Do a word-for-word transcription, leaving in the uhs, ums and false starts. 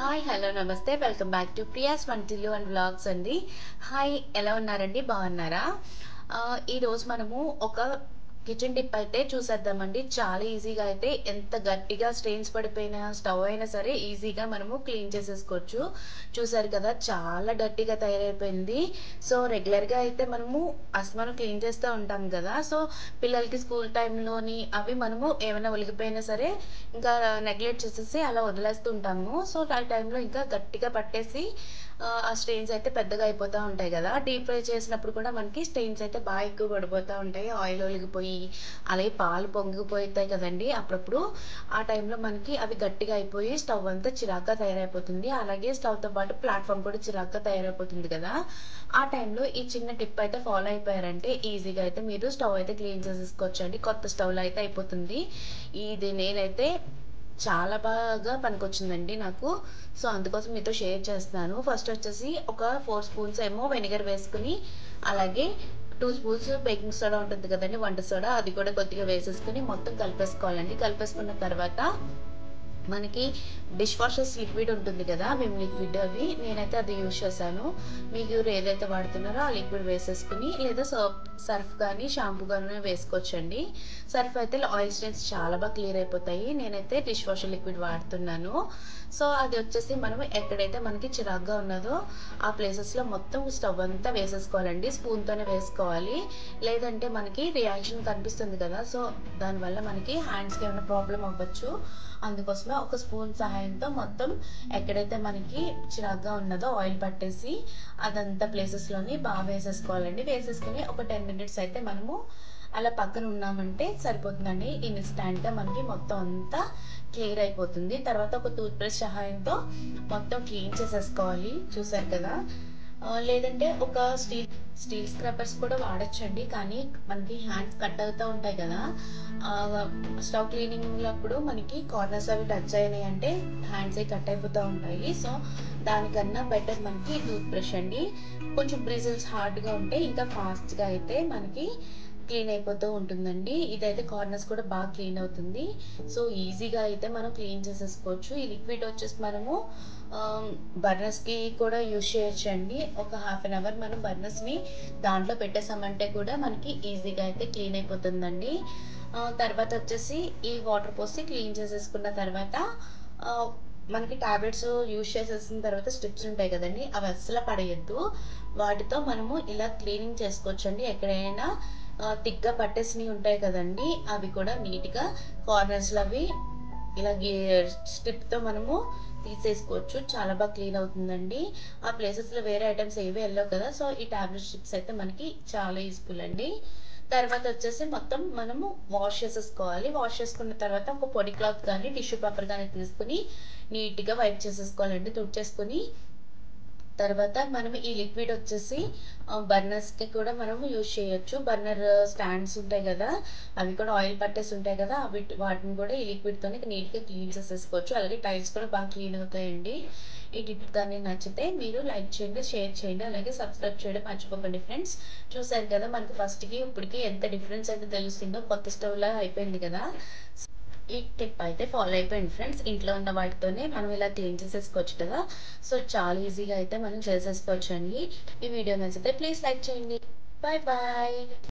Hi hello నమస్తే welcome back to Priya's వంటిల్లు and vlogs అండి. హాయ్, ఎలా ఉన్నారండి? బాగున్నారా? ఆహ్, ఈరోజు మనము ఒక కిచెన్ టిప్ అయితే చూసేద్దామండి. చాలా ఈజీగా అయితే ఎంత గట్టిగా స్టెయిన్స్ పడిపోయిన స్టవ్ అయినా సరే ఈజీగా మనము క్లీన్ చేసేసుకోవచ్చు. చూసారు కదా, చాలా గట్టిగా తయారైపోయింది. సో రెగ్యులర్‌గా అయితే మనము అస్తమానం క్లీన్ చేస్తూ ఉంటాం కదా! సో పిల్లలకి స్కూల్ టైంలోని అవి మనము ఏమైనా ఒలిగిపోయినా సరే ఇంకా నెగ్లెక్ట్ చేసేసి అలా వదిలేస్తూ ఉంటాము. సో ఆ టైంలో ఇంకా గట్టిగా పట్టేసి ఆహ్, ఆ స్టెయిన్స్ అయితే పెద్దగా అయిపోతా ఉంటాయి కదా! డీప్ ఫ్రై చేసినప్పుడు కూడా మనకి స్టెయిన్స్ అయితే బాగా ఎక్కువ పడిపోతా ఉంటాయి. ఆయిల్ ఒలిగిపోయి అలాగే పాలు పొంగిపోతాయి కదండీ! అప్పుడప్పుడు ఆ టైంలో మనకి అవి గట్టిగా అయిపోయి స్టవ్ అంతా చిరాగ్గా తయారైపోతుంది. అలాగే స్టవ్‌తో పాటు ప్లాట్‌ఫార్మ్ కూడా చిరాగ్గా తయారైపోతుంది కదా! ఆ టైంలో ఈ చిన్న టిప్ అయితే ఫాలో అయిపోయారంటే ఈజీగా అయితే మీరు స్టవ్ అయితే క్లీన్ చేసేసుకోవచ్చండి. కొత్త స్టవ్‌లో అయితే అయిపోతుంది. ఇది నేనైతే చాలా బాగా పనికొచ్చిందండి నాకు. సో అందుకోసం మీతో షేర్ చేస్తున్నాను. ఫస్ట్ వచ్చేసి ఒక నాలుగు స్పూన్స్ ఏమో వెనిగర్ వేసుకొని, అలాగే రెండు స్పూన్స్ బేకింగ్ సోడా ఉంటుంది కదండీ! వంట సోడా, అది కూడా కొద్దిగా వేసేసుకొని మొత్తం కలిపేసుకోవాలండి. కలిపేసుకున్న తర్వాత మనకి డిష్ వాషర్స్ లిక్విడ్ ఉంటుంది కదా! విమ్ లిక్విడ్, అవి నేనైతే అది యూజ్ చేశాను. మీరు ఏదైతే వాడుతున్నారో ఆ లిక్విడ్ వేసేసుకొని, లేదా సర్ఫ్ సర్ఫ్ కానీ షాంపూ కానీ వేసుకోవచ్చండి. సర్ఫ్ అయితే ఆయిల్ స్టెయిన్స్ చాలా బాగా క్లియర్ అయిపోతాయి. నేనైతే డిష్ వాషర్ లిక్విడ్ వాడుతున్నాను. సో అది వచ్చేసి మనం ఎక్కడైతే మనకి చిరాగ్గా ఉన్నదో ఆ ప్లేసెస్‌లో మొత్తం స్టవ్ అంతా వేసేసుకోవాలండి. స్పూన్‌తోనే వేసుకోవాలి. లేదంటే మనకి రియాక్షన్ కనిపిస్తుంది కదా! సో దానివల్ల మనకి హ్యాండ్స్‌కి ఏమైనా ప్రాబ్లమ్ అవ్వచ్చు. అందుకోసమే ఒక స్పూన్ సహాయంతో మొత్తం ఎక్కడైతే మనకి చిరాగ్గా ఉన్నదో ఆయిల్ పట్టేసి అదంతా ప్లేసెస్‌లోని బాగా వేసేసుకోవాలండి. వేసేసుకొని ఒక పది మినిట్స్ అయితే మనము అలా పక్కన ఉన్నామంటే సరిపోతుందండి. ఇన్‌స్టాంట్‌గా మనకి మొత్తం అంతా క్లియర్ అయిపోతుంది. తర్వాత ఒక టూత్ బ్రష్ సహాయంతో మొత్తం క్లీన్ చేసేసుకోవాలి. చూసారు కదా! ఆహ్, లేదంటే ఒక స్టీల్ స్టీల్ స్క్రబ్బర్స్ కూడా వాడొచ్చండి. కానీ మనకి హ్యాండ్స్ కట్ అవుతా ఉంటాయి కదా! ఆహ్, స్టవ్ క్లీనింగ్‌లప్పుడు మనకి కార్నర్స్ అవి టచ్ అయినాయి అంటే హ్యాండ్సే కట్ అయిపోతూ ఉంటాయి. సో దానికన్నా బెటర్ మనకి టూత్ బ్రష్ అండి. కొంచెం బ్రిజిల్స్ హార్డ్‌గా ఉంటే ఇంకా ఫాస్ట్‌గా అయితే మనకి క్లీన్ అయిపోతూ ఉంటుందండి. ఇదైతే కార్నర్స్ కూడా బాగా క్లీన్ అవుతుంది. సో ఈజీగా అయితే మనం క్లీన్ చేసేసుకోవచ్చు. ఈ లిక్విడ్ వచ్చేసి మనము ఆహ్, బర్నర్స్‌కి కూడా యూజ్ చేయొచ్చండి. ఒక హాఫ్ అన్ అవర్ మనం బర్నర్స్‌ని దాంట్లో పెట్టేసామంటే కూడా మనకి ఈజీగా అయితే క్లీన్ అయిపోతుందండి. ఆహ్, తర్వాత వచ్చేసి ఈ వాటర్ పోసి క్లీన్ చేసేసుకున్న తర్వాత ఆహ్, మనకి టాబ్లెట్స్ యూజ్ చేసేసిన తర్వాత స్ట్రిప్స్ ఉంటాయి కదండీ! అవి అస్సలు పడేయొద్దు. వాటితో మనము ఇలా క్లీనింగ్ చేసుకోవచ్చండి. ఎక్కడైనా ఆహ్, థిక్‌గా పట్టేసినవి ఉంటాయి కదండీ! అవి కూడా నీట్‌గా కార్నర్స్‌లో అవి ఇలా గే స్ట్రిప్‌తో మనము తీసేసుకోవచ్చు. చాలా బాగా క్లీన్ అవుతుందండి. ఆ ప్లేసెస్‌లో వేరే ఐటెమ్స్ ఏవి ఎళ్ళవు కదా! సో ఈ టాబ్లెట్ స్ట్రిప్స్ అయితే మనకి చాలా యూజ్‌ఫుల్ అండి. తర్వాత వచ్చేసి మొత్తం మనము వాష్ చేసేసుకోవాలి. వాష్ చేసుకున్న తర్వాత ఒక పొడి క్లాత్ గానీ, టిష్యూ పేపర్ గానీ తీసుకొని నీట్‌గా వైప్ చేసేసుకోవాలండి. తుడిచేసుకొని తర్వాత మనం ఈ లిక్విడ్ వచ్చేసి ఆహ్, బర్నర్స్‌కి కూడా మనము యూజ్ చేయొచ్చు. బర్నర్ స్టాండ్స్ ఉంటాయి గదా! అవి కూడా ఆయిల్ పట్టేసి ఉంటాయి కదా! అవి వాటిని కూడా ఈ లిక్విడ్‌తోని నీట్‌గా క్లీన్ చేసేసుకోవచ్చు. అలాగే టైల్స్ కూడా బాగా క్లీన్ అవుతాయండి. ఈ టిప్ గాని నచ్చితే మీరు లైక్ చేయండి, షేర్ చేయండి, అలాగే సబ్స్క్రైబ్ చేయడం మర్చిపోకండి ఫ్రెండ్స్. చూసారు కదా, మనకి ఫస్ట్‌కి ఇప్పటికి ఎంత డిఫరెన్స్ అయితే తెలుస్తుందో, కొత్త స్టవ్‌లా అయిపోయింది కదా! ఈ టిప్ అయితే ఫాలో అయిపోయింది ఫ్రెండ్స్. ఇంట్లో ఉన్న వాటితోనే మనం ఇలా క్లీన్ చేసేసుకోవచ్చు కదా! సో చాలా ఈజీగా అయితే మనం చేసేసుకోవచ్చండి. ఈ వీడియో నచ్చితే ప్లీజ్ లైక్ చేయండి. Bye bye.